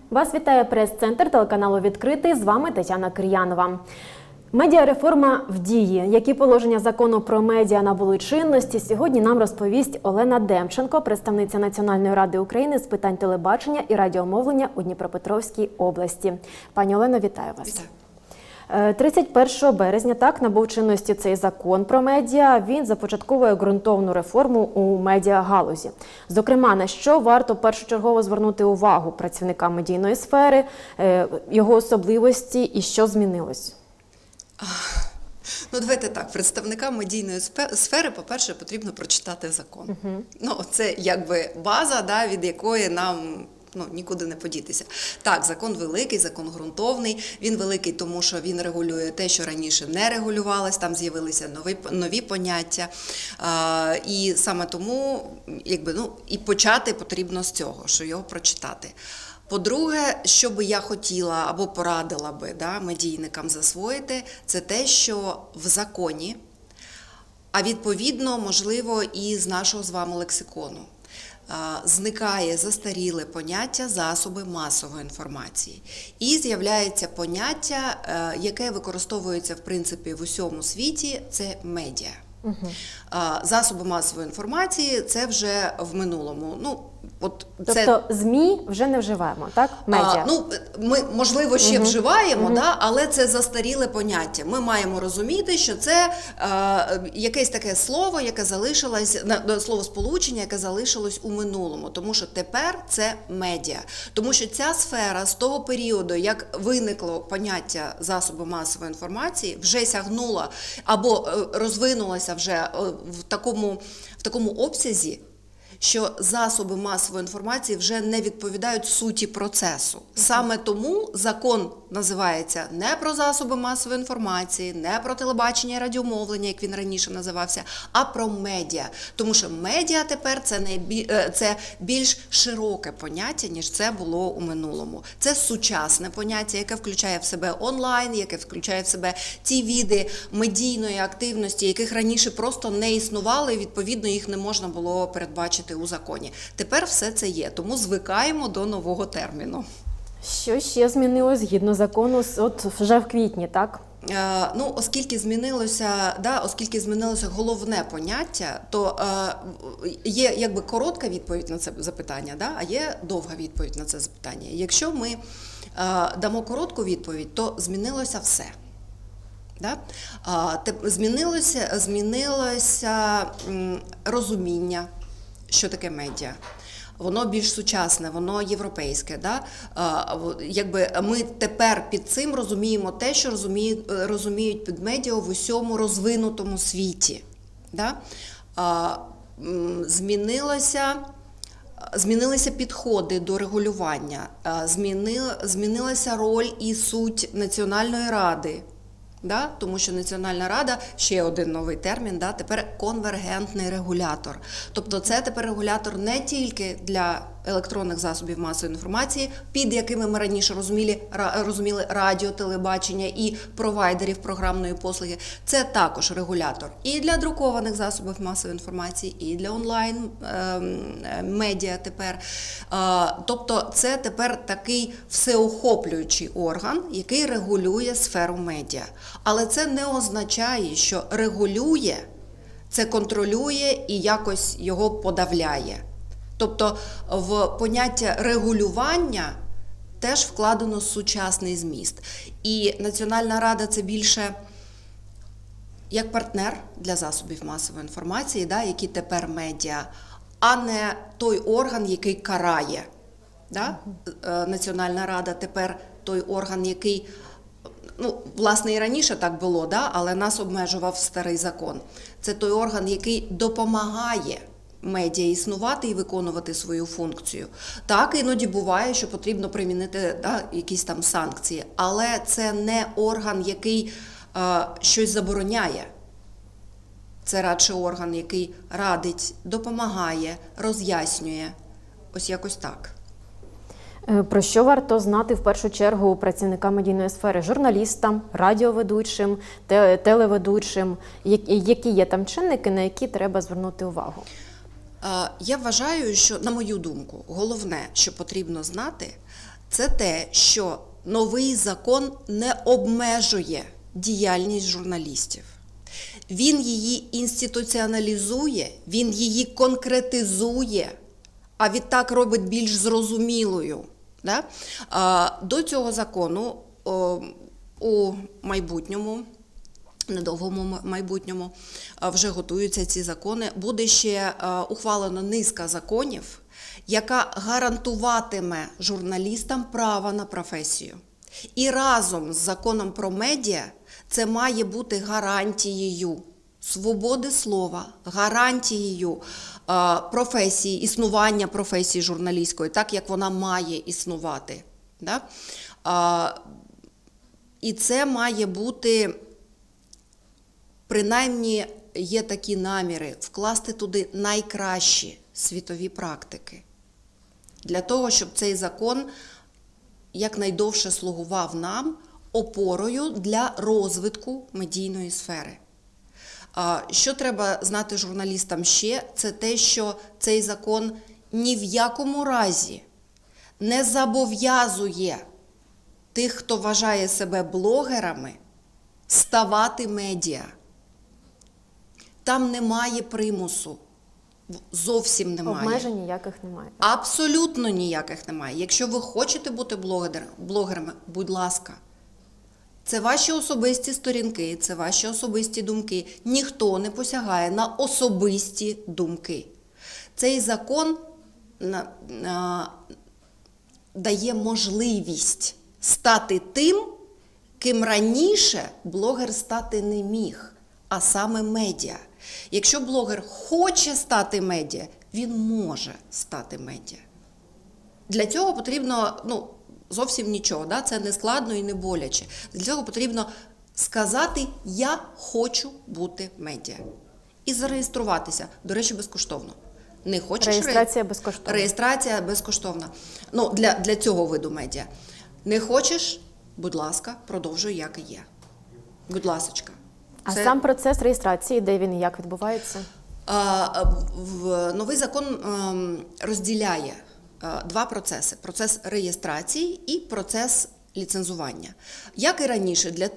Вас вітає прес-центр телеканалу «Відкритий». З вами Тетяна Кир'янова. Медіареформа в дії. Які положення закону про медіа набули чинності, сьогодні нам розповість Олена Демченко, представниця Національної ради України з питань телебачення і радіомовлення у Дніпропетровській області. Пані Олено, вітаю вас. Вітаю. 31 березня набув чинності цей закон про медіа. Він започатковує ґрунтовну реформу у медіагалузі. Зокрема, на що варто першочергово звернути увагу працівникам медійної сфери, його особливості і що змінилось? Ну, давайте так, представникам медійної сфери, по-перше, потрібно прочитати закон. Це якби база, від якої нам нікуди не подітися. Так, закон великий, закон ґрунтовний. Він великий, тому що він регулює те, що раніше не регулювалось, там з'явилися нові поняття. І саме тому, і почати потрібно з цього, що його прочитати. По-друге, що би я хотіла або порадила би медійникам засвоїти, це те, що в законі, а відповідно, можливо, і з нашого з вами лексикону, зникає застаріле поняття засоби масової інформації. І з'являється поняття, яке використовується, в принципі, в усьому світі, це медіа. Засоби масової інформації – це вже в минулому. Тобто ЗМІ вже не вживаємо, так? Медіа. Ми, можливо, ще вживаємо, але це застаріле поняття. Ми маємо розуміти, що це якесь таке слово, яке залишилось, словосполучення, яке залишилось у минулому. Тому що тепер це медіа. Тому що ця сфера з того періоду, як виникло поняття засоби масової інформації, вже сягнула або розвинулася вже в такому обсязі, що засоби масової інформації вже не відповідають суті процесу. Саме тому закон називається не про засоби масової інформації, не про телебачення і радіомовлення, як він раніше називався, а про медіа. Тому що медіа тепер це більш широке поняття, ніж це було у минулому. Це сучасне поняття, яке включає в себе онлайн, яке включає в себе ті види медійної активності, яких раніше просто не існувало, і відповідно їх не можна було передбачити у законі. Тепер все це є, тому звикаємо до нового терміну. Що ще змінилось згідно закону вже в квітні, так? Оскільки змінилося головне поняття, то є якби коротка відповідь на це запитання, а є довга відповідь на це запитання. Якщо ми дамо коротку відповідь, то змінилося все. Змінилося розуміння, що таке медіа. Воно більш сучасне, воно європейське. Ми тепер під цим розуміємо те, що розуміють під медіа в усьому розвинутому світі. Змінилися підходи до регулювання, змінилася роль і суть Національної ради. Тому що Національна рада, ще один новий термін, тепер конвергентний регулятор. Тобто це тепер регулятор не тільки для електронних засобів масової інформації, під якими ми раніше розуміли радіо, телебачення і провайдерів програмної послуги. Це також регулятор і для друкованих засобів масової інформації, і для онлайн-медіа тепер. Тобто це тепер такий всеохоплюючий орган, який регулює сферу медіа. Але це не означає, що регулює, це контролює і якось його подавляє. Тобто в поняття регулювання теж вкладено сучасний зміст. І Національна рада – це більше як партнер для засобів масової інформації, які тепер медіа, а не той орган, який карає. Національна рада тепер той орган, який, власне, і раніше так було, але нас обмежував старий закон. Це той орган, який допомагає медіа існувати і виконувати свою функцію. Так, іноді буває, що потрібно примінити якісь там санкції, але це не орган, який щось забороняє. Це радше орган, який радить, допомагає, роз'яснює. Ось якось так. Про що варто знати в першу чергу працівникам медійної сфери? Журналістам, радіоведучим, телеведучим? Які є там чинники, на які треба звернути увагу? Я вважаю, що, на мою думку, головне, що потрібно знати, це те, що новий закон не обмежує діяльність журналістів. Він її інституціоналізує, він її конкретизує, а відтак робить більш зрозумілою. Да? До цього закону у майбутньому, недовгому майбутньому, вже готуються ці закони, буде ще ухвалена низка законів, яка гарантуватиме журналістам право на професію. І разом з законом про медіа це має бути гарантією свободи слова, гарантією професії, існування професії журналістської, так як вона має існувати. Да? І це має бути, принаймні є такі наміри, вкласти туди найкращі світові практики. Для того, щоб цей закон якнайдовше слугував нам опорою для розвитку медійної сфери. Що треба знати журналістам ще, це те, що цей закон ні в якому разі не зобов'язує тих, хто вважає себе блогерами, ставати медіа. Там немає примусу. Зовсім немає. Обмежень ніяких немає. Абсолютно ніяких немає. Якщо ви хочете бути блогерами, будь ласка. Це ваші особисті сторінки, це ваші особисті думки. Ніхто не посягає на особисті думки. Цей закон дає можливість стати тим, ким раніше блогер стати не міг, а саме медіа. Якщо блогер хоче стати медіа, він може стати медіа. Для цього потрібно, зовсім нічого, да? Це не складно і не боляче. Для цього потрібно сказати «я хочу бути медіа» і зареєструватися, до речі, безкоштовно. Не хочеш Реєстрація безкоштовна. Реєстрація безкоштовна. Для цього виду медіа. Не хочеш, будь ласка, продовжуй, як і є. Будь ласочка. А сам процес реєстрації, де він і як відбувається? Новий закон розділяє два процеси. Процес реєстрації і процес ліцензування. Як і раніше, для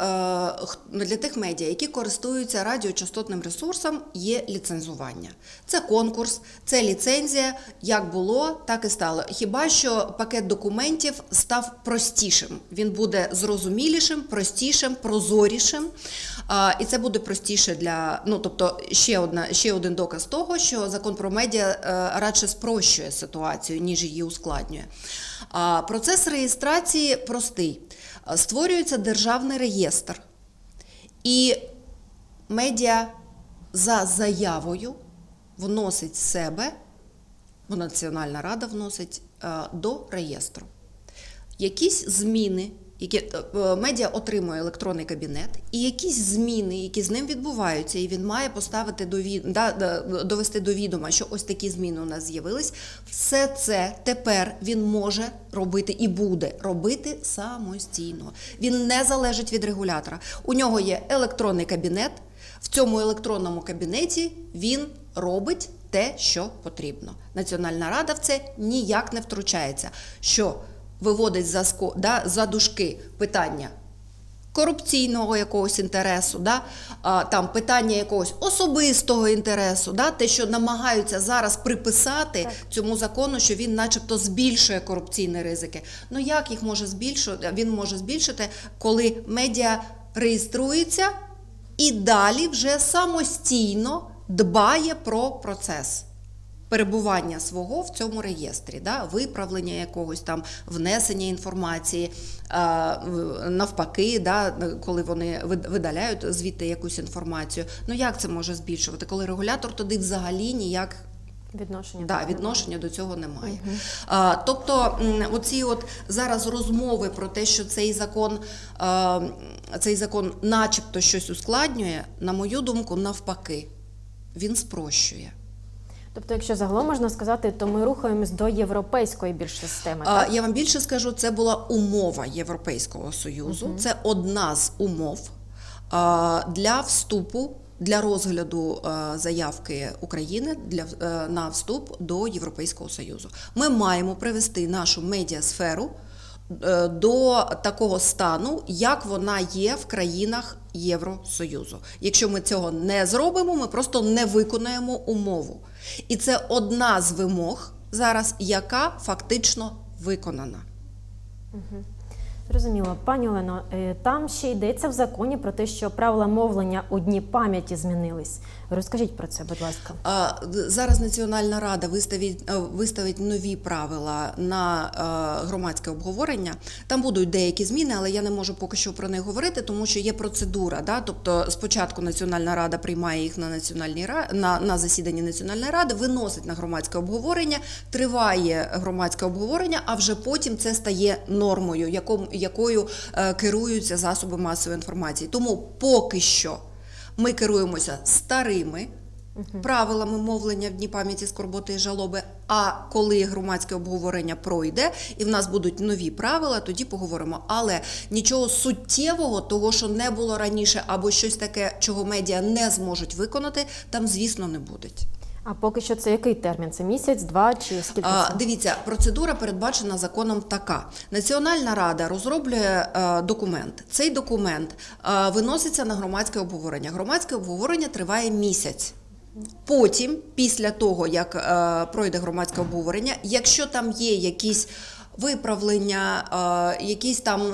тих медіа, які користуються радіочастотним ресурсом, є ліцензування. Це конкурс, це ліцензія, як було, так і стало. Хіба що пакет документів став простішим. Він буде зрозумілішим, простішим, прозорішим. І це буде простіше тобто ще один доказ того, що закон про медіа радше спрощує ситуацію, ніж її ускладнює. Процес реєстрації простий. Створюється державний реєстр, і медіа за заявою вносить себе, Національна рада вносить до реєстру. Якісь зміни, медіа отримує електронний кабінет, і якісь зміни, які з ним відбуваються, і він має довести до відома, що ось такі зміни у нас з'явились, все це тепер він може робити і буде робити самостійно. Він не залежить від регулятора. У нього є електронний кабінет, в цьому електронному кабінеті він робить те, що потрібно. Національна рада в це ніяк не втручається. Що виводить за дужки питання корупційного якогось інтересу, там питання якогось особистого інтересу, те, що намагаються зараз приписати цьому закону, що він начебто збільшує корупційні ризики. Як їх може збільшити? Він може збільшити, коли медіа реєструється і далі вже самостійно дбає про процес перебування свого в цьому реєстрі, виправлення якогось там, внесення інформації, навпаки, коли вони видаляють звідти якусь інформацію. Як це може збільшувати, коли регулятор туди взагалі ніяк відношення до цього немає. Тобто оці зараз розмови про те, що цей закон начебто щось ускладнює, на мою думку, навпаки, він спрощує. Тобто, якщо загалом можна сказати, то ми рухаємось до європейської більш системи, так? Я вам більше скажу, це була умова Європейського Союзу. Це одна з умов для вступу для розгляду заявки України на вступ до Європейського Союзу. Ми маємо привести нашу медіасферу до такого стану, як вона є в країнах Євросоюзу. Якщо ми цього не зробимо, ми просто не виконаємо умову. І це одна з вимог зараз, яка фактично виконана. Зрозуміло. Пані Олено, там ще йдеться в законі про те, що правила мовлення у Дні пам'яті змінились. Розкажіть про це, будь ласка. Зараз Національна рада виставить нові правила на громадське обговорення. Там будуть деякі зміни, але я не можу поки що про них говорити, тому що є процедура. Да? Тобто спочатку Національна рада приймає їх на засіданні Національної ради, виносить на громадське обговорення, триває громадське обговорення, а вже потім це стає нормою, якою керуються засоби масової інформації. Тому поки що ми керуємося старими правилами мовлення в Дні пам'яті, скорботи і жалоби, а коли громадське обговорення пройде і в нас будуть нові правила, тоді поговоримо. Але нічого суттєвого, того, що не було раніше, або щось таке, чого медіа не зможуть виконати, там, звісно, не буде. А поки що це який термін? Це місяць, два чи скільки це? Дивіться, процедура передбачена законом така. Національна рада розроблює документ. Цей документ виноситься на громадське обговорення. Громадське обговорення триває місяць. Потім, після того, як пройде громадське обговорення, якщо там є якісь виправлення, якісь там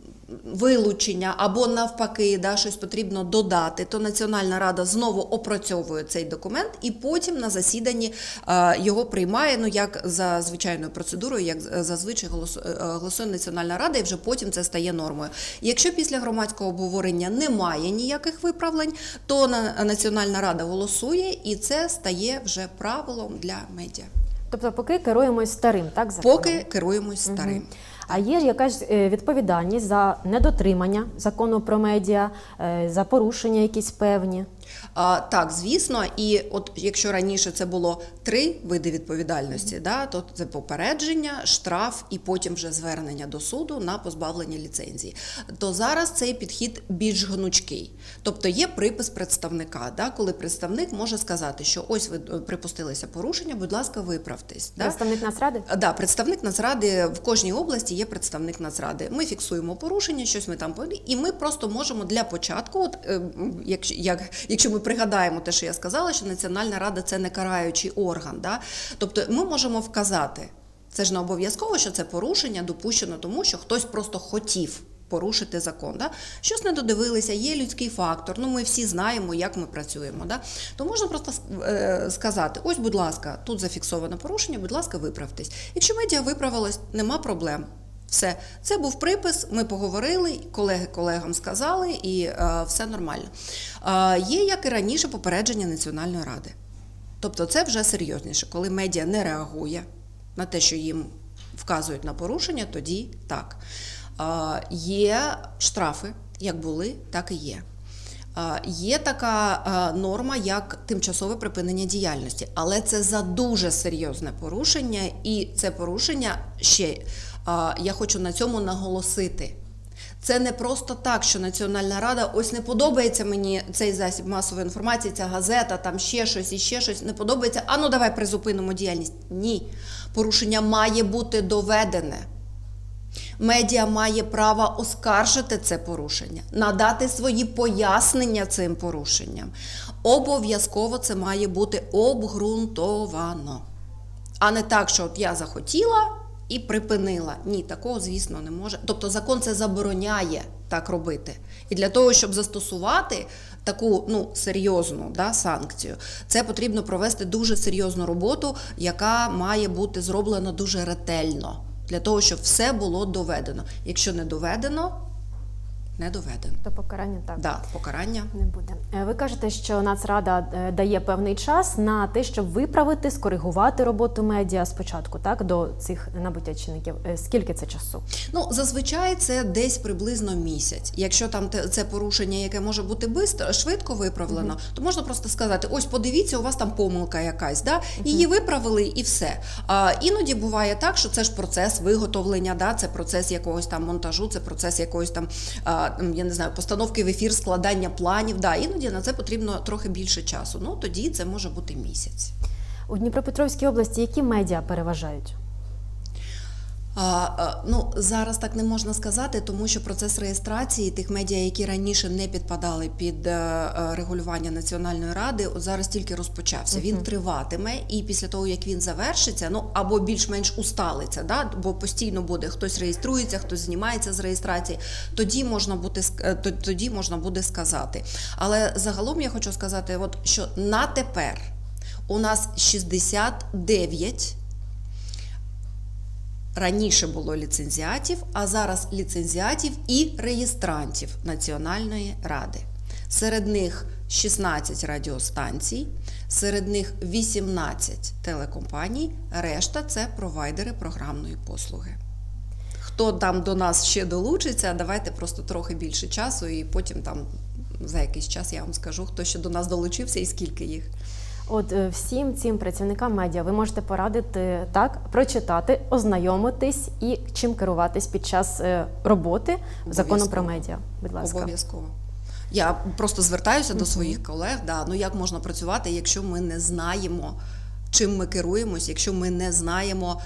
вилучення або навпаки, щось потрібно додати, то Національна рада знову опрацьовує цей документ і потім на засіданні його приймає, як за звичайною процедурою, як зазвичай голосує Національна рада, і вже потім це стає нормою. Якщо після громадського обговорення немає ніяких виправлень, то Національна рада голосує, і це стає вже правилом для медіа. Тобто поки керуємось старим, так? Законом? Поки керуємось старим. А є якась відповідальність за недотримання закону про медіа, за порушення якісь певні? Так, звісно. І от якщо раніше це було 3 види відповідальності, то це попередження, штраф і потім вже звернення до суду на позбавлення ліцензії, то зараз цей підхід більш гнучкий. Тобто є припис представника, коли представник може сказати, що ось ви припустилися порушення, будь ласка, виправтесь. Представник Нацради? Так, представник Нацради, в кожній області є представник Нацради. Ми фіксуємо порушення, щось ми там повинні, і ми просто можемо для початку, якщо ми пригадаємо те, що я сказала, що Національна рада – це не караючий орган. Тобто ми можемо вказати, це ж не обов'язково, що це порушення допущено тому, що хтось просто хотів порушити закон. Щось не додивилися, є людський фактор, ми всі знаємо, як ми працюємо. То можна просто сказати, ось, будь ласка, тут зафіксовано порушення, будь ласка, виправтесь. Якщо медіа виправилось, нема проблем. Все. Це був припис, ми поговорили, колеги колегам сказали, і все нормально. Є, як і раніше, попередження Національної ради. Тобто це вже серйозніше. Коли медіа не реагує на те, що їм вказують на порушення, тоді так. Є штрафи, як були, так і є. Є така норма, як тимчасове припинення діяльності, але це за дуже серйозне порушення, і це порушення ще, я хочу на цьому наголосити. Це не просто так, що Національна рада, ось не подобається мені цей засіб масової інформації, ця газета, там ще щось і ще щось, не подобається, давай призупинимо діяльність. Ні, порушення має бути доведене. Медіа має право оскаржити це порушення, надати свої пояснення цим порушенням. Обов'язково це має бути обґрунтовано. А не так, що от я захотіла і припинила. Ні, такого, звісно, не може. Тобто закон це забороняє так робити. І для того, щоб застосувати таку серйозну санкцію, це потрібно провести дуже серйозну роботу, яка має бути зроблена дуже ретельно. Для того, щоб все було доведено. Якщо не доведено, не доведено. То покарання так? Так, покарання не буде. Ви кажете, що Нацрада дає певний час на те, щоб виправити, скоригувати роботу медіа спочатку, так, до цих набуття чинників. Скільки це часу? Зазвичай це десь приблизно місяць. Якщо там це порушення, яке може бути швидко виправлено, то можна просто сказати, ось подивіться, у вас там помилка якась, її виправили і все. Іноді буває так, що це ж процес виготовлення, це процес якогось там монтажу, це процес якогось там я не знаю, постановки в ефір, складання планів. Да, іноді на це потрібно трохи більше часу. Ну, тоді це може бути місяць. У Дніпропетровській області які медіа переважають? Ну, зараз так не можна сказати, тому що процес реєстрації тих медіа, які раніше не підпадали під регулювання Національної ради, от зараз тільки розпочався. Він триватиме, і після того, як він завершиться, ну, або більш-менш усталиться, да? Бо постійно буде хтось реєструється, хтось знімається з реєстрації, тоді можна буде сказати. Але загалом я хочу сказати, от, що на тепер у нас 69 раніше було ліцензіатів, а зараз ліцензіатів і реєстрантів Національної ради. Серед них 16 радіостанцій, серед них 18 телекомпаній, решта – це провайдери програмної послуги. Хто там до нас ще долучиться, давайте просто трохи більше часу, і потім там за якийсь час я вам скажу, хто ще до нас долучився і скільки їх. От всім цим працівникам медіа ви можете порадити так, прочитати, ознайомитись і чим керуватись під час роботи закону про медіа. Будь ласка. Обов'язково. Я просто звертаюся до своїх колег, ну як можна працювати, якщо ми не знаємо, чим ми керуємось, якщо ми не знаємо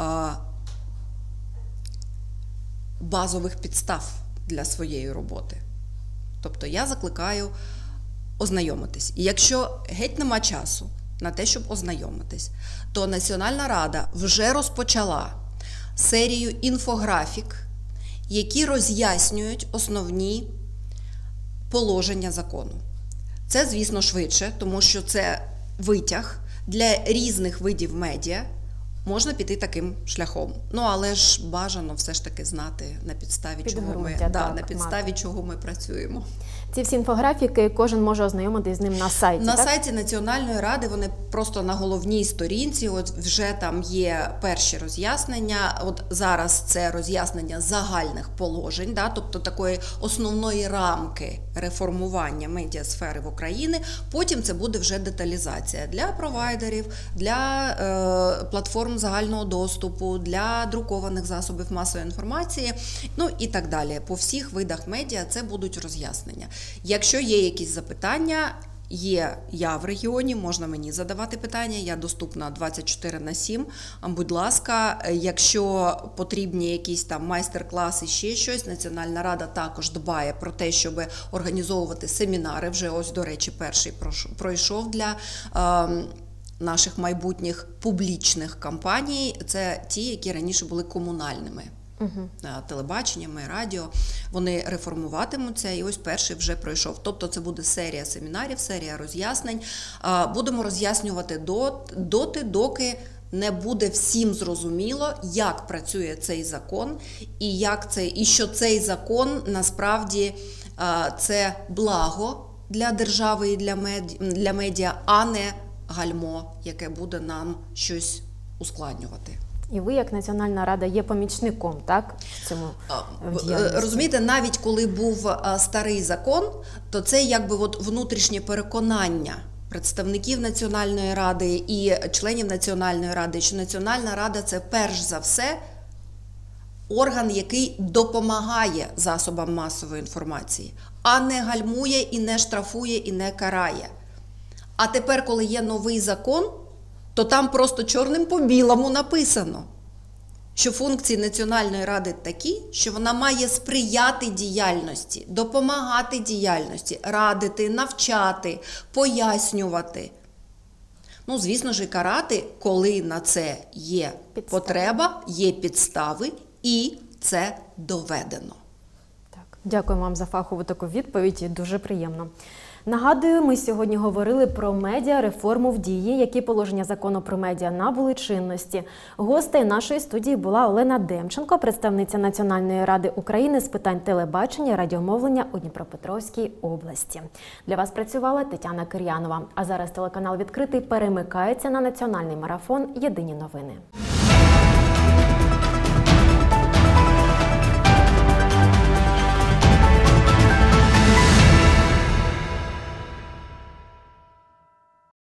базових підстав для своєї роботи. Тобто я закликаю ознайомитись. І якщо геть нема часу на те, щоб ознайомитись, то Національна рада вже розпочала серію інфографік, які роз'яснюють основні положення закону. Це, звісно, швидше, тому що це витяг для різних видів медіа. Можна піти таким шляхом. Ну, але ж бажано все ж таки знати, на підставі, чого ми працюємо. Ці всі інфографіки кожен може ознайомитись з ним на сайті, На так? сайті Національної ради вони просто на головній сторінці, от вже там є перші роз'яснення. От зараз це роз'яснення загальних положень, тобто такої основної рамки реформування медіасфери в Україні. Потім це буде вже деталізація для провайдерів, для платформ загального доступу, для друкованих засобів масової інформації, ну і так далі. По всіх видах медіа це будуть роз'яснення. Якщо є якісь запитання, є я в регіоні, можна мені задавати питання, я доступна 24/7. Будь ласка, якщо потрібні якісь там майстер-класи, ще щось, Національна рада також дбає про те, щоб організовувати семінари. Вже ось, до речі, перший пройшов для наших майбутніх публічних кампаній. Це ті, які раніше були комунальними. Телебаченнями, радіо, вони реформуватимуться, і ось перший вже пройшов. Тобто це буде серія семінарів, серія роз'яснень. Будемо роз'яснювати доти, доки не буде всім зрозуміло, як працює цей закон, і що цей закон насправді це благо для держави і для медіа, а не гальмо, яке буде нам щось ускладнювати. І ви, як Національна рада, є помічником, так, в цьому діяльності? Розумієте, навіть коли був старий закон, то це якби от внутрішнє переконання представників Національної ради і членів Національної ради, що Національна рада – це перш за все орган, який допомагає засобам масової інформації, а не гальмує, і не штрафує, і не карає. А тепер, коли є новий закон, то там просто чорним по білому написано, що функції Національної ради такі, що вона має сприяти діяльності, допомагати діяльності, радити, навчати, пояснювати. Ну, звісно ж, і карати, коли на це є потреба, є підстави, і це доведено. Так, дякую вам за фахову таку відповідь, дуже приємно. Нагадую, ми сьогодні говорили про медіа-реформу в дії, які положення закону про медіа набули чинності. Гостею нашої студії була Олена Демченко, представниця Національної ради України з питань телебачення і радіомовлення у Дніпропетровській області. Для вас працювала Тетяна Кир'янова. А зараз телеканал «Відкритий» перемикається на національний марафон «Єдині новини».